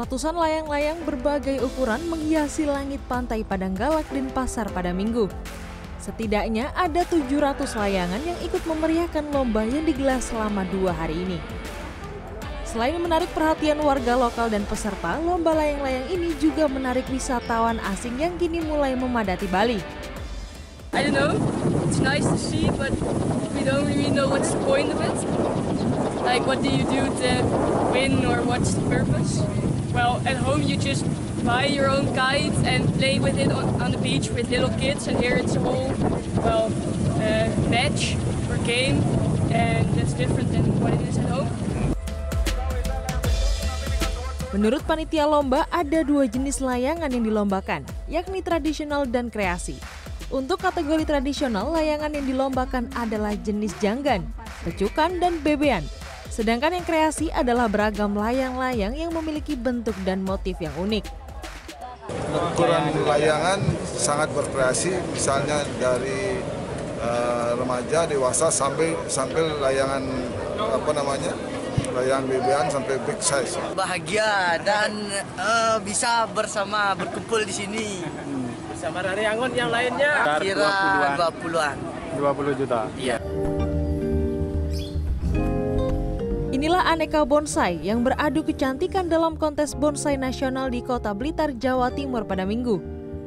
Ratusan layang-layang berbagai ukuran menghiasi langit pantai Padanggalak Denpasar pada Minggu. Setidaknya ada 700 layangan yang ikut memeriahkan lomba yang digelar selama 2 hari ini. Selain menarik perhatian warga lokal dan peserta, lomba layang-layang ini juga menarik wisatawan asing yang kini mulai memadati Bali. I don't know, it's nice to see, but we don't really know what's the point of it. Like, what do you do to win, or what's the purpose? Well, at home you just buy your own kite and play with it on the beach with little kids, and here it's a whole, match or game, and that's different than what it is at home. Menurut panitia lomba, ada 2 jenis layangan yang dilombakan, yakni tradisional dan kreasi. Untuk kategori tradisional, layangan yang dilombakan adalah jenis janggan, pecukan, dan bebean. Sedangkan yang kreasi adalah beragam layang-layang yang memiliki bentuk dan motif yang unik. Ukuran layangan sangat berkreasi, misalnya dari remaja, dewasa, sampai layangan layangan bebean sampai big size. Bahagia dan bisa berkumpul di sini. Bersama Rari Angon yang lainnya. Kira 20-an. 20 juta. Iya. Inilah aneka bonsai yang beradu kecantikan dalam kontes bonsai nasional di Kota Blitar, Jawa Timur pada Minggu.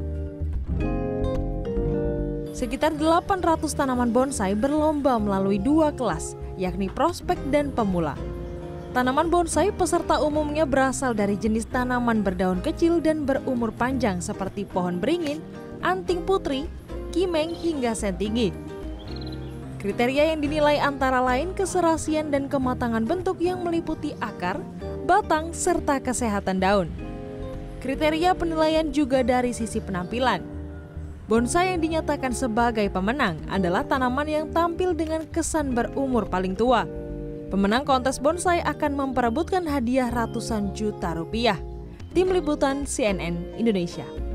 Sekitar 800 tanaman bonsai berlomba melalui 2 kelas, yakni prospek dan pemula. Tanaman bonsai peserta umumnya berasal dari jenis tanaman berdaun kecil dan berumur panjang seperti pohon beringin, anting putri, kimeng, hingga sen tinggi. Kriteria yang dinilai antara lain keserasian dan kematangan bentuk yang meliputi akar, batang, serta kesehatan daun. Kriteria penilaian juga dari sisi penampilan. Bonsai yang dinyatakan sebagai pemenang adalah tanaman yang tampil dengan kesan berumur paling tua. Pemenang kontes bonsai akan memperebutkan hadiah ratusan juta rupiah. Tim Liputan CNN Indonesia.